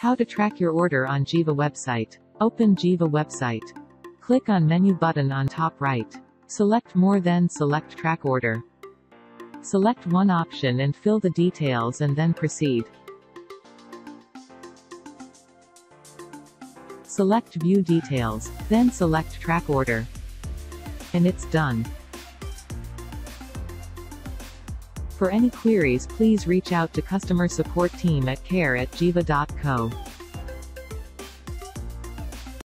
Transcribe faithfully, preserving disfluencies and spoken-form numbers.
How to track your order on GIVA website. Open GIVA website. Click on menu button on top right. Select more, then select track order. Select one option and fill the details and then proceed. Select view details, then select track order. And it's done. For any queries, please reach out to customer support team at care at giva dot co.